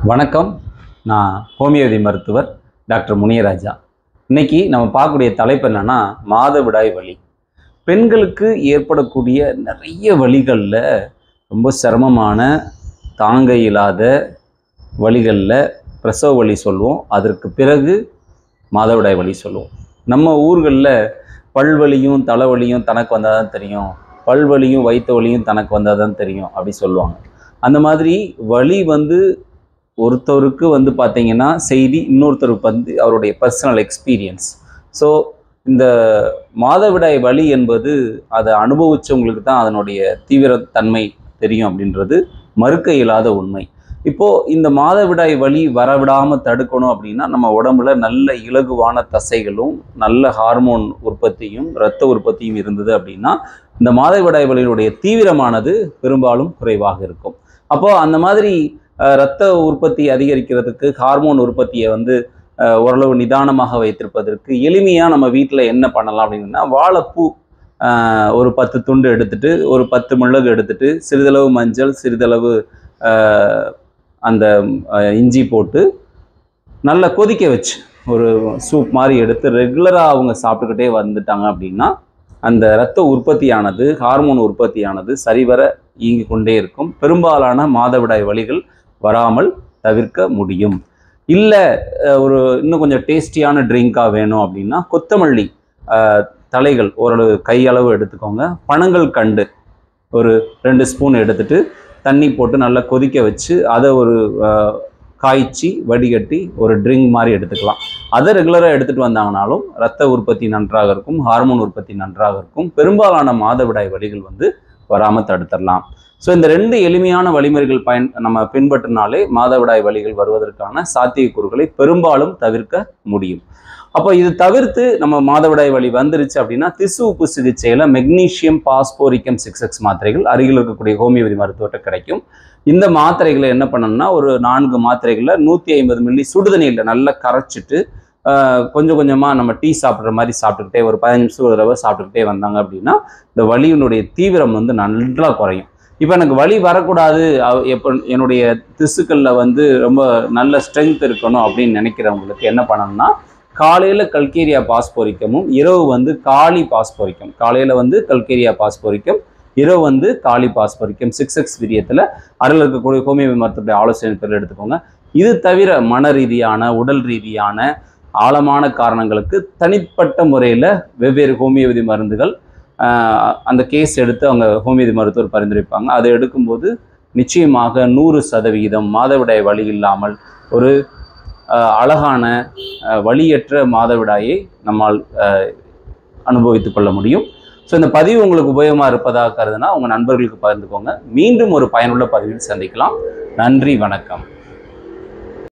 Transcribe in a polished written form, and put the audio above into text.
வணக்கம். நான் ஹோமியோபதி மருத்துவர் டாக்டர் முனியராஜா. இன்னைக்கு நம்ம பார்க்கக்கூடிய தலைப்பு என்னன்னா மாதவிடாய் வலி. பெண்களுக்கு ஏற்படக்கூடிய நிறைய வலிகளில் ரொம்ப சிரமமான தாங்க இயலாத வலிகளில் பிரசவ வலி சொல்லுவோம். அதற்கு பிறகு மாதவிடாய் வலி சொல்லுவோம். நம்ம ஊர்களில் பல்வலியும் தலைவலியும் தனக்கு வந்தால் தான் தெரியும், பல்வலியும் வயிற்று வலியும் தனக்கு வந்தால் தான் தெரியும் அப்படி சொல்லுவாங்க. அந்த மாதிரி வலி ஒருத்தருக்கு பார்த்தீங்கன்னா செய்தி, இன்னொருத்தருக்கு அவருடைய பர்சனல் எக்ஸ்பீரியன்ஸ். ஸோ இந்த மாதவிடாய் வலி என்பது அதை அனுபவித்தவங்களுக்கு தான் அதனுடைய தீவிரத்தன்மை தெரியும் அப்படின்றது மறுக்க இயலாத உண்மை. இப்போது இந்த மாதவிடாய் வலி வரவிடாமல் தடுக்கணும் அப்படின்னா நம்ம உடம்புல நல்ல இலகுவான தசைகளும் நல்ல ஹார்மோன் உற்பத்தியும் இரத்த உற்பத்தியும் இருந்தது அப்படின்னா இந்த மாதவிடாய் வலியினுடைய தீவிரமானது பெரும்பாலும் குறைவாக இருக்கும். அப்போது அந்த மாதிரி இரத்த உற்பத்தி அதிகரிக்கிறதுக்கு, ஹார்மோன் உற்பத்தியை ஓரளவு நிதானமாக வைத்திருப்பதற்கு எளிமையாக நம்ம வீட்டில் என்ன பண்ணலாம் அப்படின்னா, வாழைப்பூ ஒரு 10 துண்டு எடுத்துட்டு, ஒரு 10 மிளகு எடுத்துட்டு, சிறிதளவு மஞ்சள், சிறிதளவு அந்த இஞ்சி போட்டு நல்லா கொதிக்க வச்சு ஒரு சூப் மாதிரி எடுத்து ரெகுலராக அவங்க சாப்பிட்டுக்கிட்டே வந்துட்டாங்க அப்படின்னா அந்த இரத்த உற்பத்தியானது, ஹார்மோன் உற்பத்தியானது சரிவர இயங்கி கொண்டே இருக்கும். பெரும்பாலான மாதவிடாய் வலிகள் வராமல் தவிர்க்க முடியும். இல்லை இன்னும் கொஞ்சம் டேஸ்டியான ட்ரிங்காக வேணும் அப்படின்னா கொத்தமல்லி தலைகள் ஓரளவு கையளவு எடுத்துக்கோங்க. பனங்கள் கண்டு ஒரு 2 ஸ்பூன் எடுத்துட்டு தண்ணி போட்டு நல்லா கொதிக்க வச்சு அதை ஒரு காய்ச்சி வடிகட்டி ஒரு ட்ரிங்க் மாதிரி எடுத்துக்கலாம். அதை ரெகுலராக எடுத்துகிட்டு வந்தாங்கனாலும் இரத்த உற்பத்தி நன்றாக இருக்கும், ஹார்மோன் உற்பத்தி நன்றாக இருக்கும். பெரும்பாலான மாதவிடாய் வலிகள் வராமல் தடுத்துடலாம். ஸோ இந்த 2 எளிமையான வழிமுறைகள் நம்ம பின்பற்றினாலே மாதவிடாய் வலிகள் வருவதற்கான சாத்தியக்கூறுகளை பெரும்பாலும் தவிர்க்க முடியும். அப்போ இது தவிர்த்து நம்ம மாதவிடாய் வலி வந்துருச்சு அப்படின்னா திசு உப்பு சிகிச்சையில் மெக்னீசியம் பாஸ்போரிக்கம் 6X மாத்திரைகள் அருகில் இருக்கக்கூடிய ஹோமியோபதி மருத்துவத்தை கிடைக்கும். இந்த மாத்திரைகளை என்ன பண்ணணும்னா ஒரு 4 மாத்திரைகளை 150 மில்லி சுடுதண்ணியில் நல்லா கரைச்சிட்டு கொஞ்சம் கொஞ்சமாக நம்ம டீ சாப்பிட்ற மாதிரி சாப்பிட்டுக்கிட்டே ஒரு 15 நிமிஷம் ஒரு தடவை சாப்பிட்டுக்கிட்டே வந்தாங்க அப்படின்னா இந்த வலியினுடைய தீவிரம் நல்லா குறையும். இப்போ எனக்கு வலி வரக்கூடாது, என்னுடைய திசுக்களில் ரொம்ப நல்ல ஸ்ட்ரென்த் இருக்கணும் அப்படின்னு நினைக்கிறவங்களுக்கு என்ன பண்ணணும்னா காலையில் கல்கேரியா பாஸ்போரிக்கமும் இரவு காலி பாஸ்போரிக்கம், காலையில் கல்கேரியா பாஸ்போரிக்கம், இரவு காலி பாஸ்போரிக்கம் 6X வீரியத்தில் அருகில் இருக்கக்கூடிய ஹோமியோபதி மருத்துவ ஆலோசனை பேரில் எடுத்துக்கோங்க. இது தவிர மன ரீதியான, உடல் ரீதியான ஆழமான காரணங்களுக்கு தனிப்பட்ட முறையில் வெவ்வேறு ஹோமியோபதி மருந்துகள் அந்த கேஸ் எடுத்து அவங்க ஹோமியோபதி மருத்துவர் பரிந்துரைப்பாங்க. அதை எடுக்கும்போது நிச்சயமாக 100% மாதவிடாய் வலி இல்லாமல் ஒரு அழகான வலியற்ற மாதவிடாயை நம்மால் அனுபவித்து கொள்ள முடியும். ஸோ இந்த பதிவு உங்களுக்கு உபயோகமாக இருப்பதாக கருதுனா உங்கள் நண்பர்களுக்கு பகிர்ந்துக்கோங்க. மீண்டும் ஒரு பயனுள்ள பதிவில் சந்திக்கலாம். நன்றி, வணக்கம்.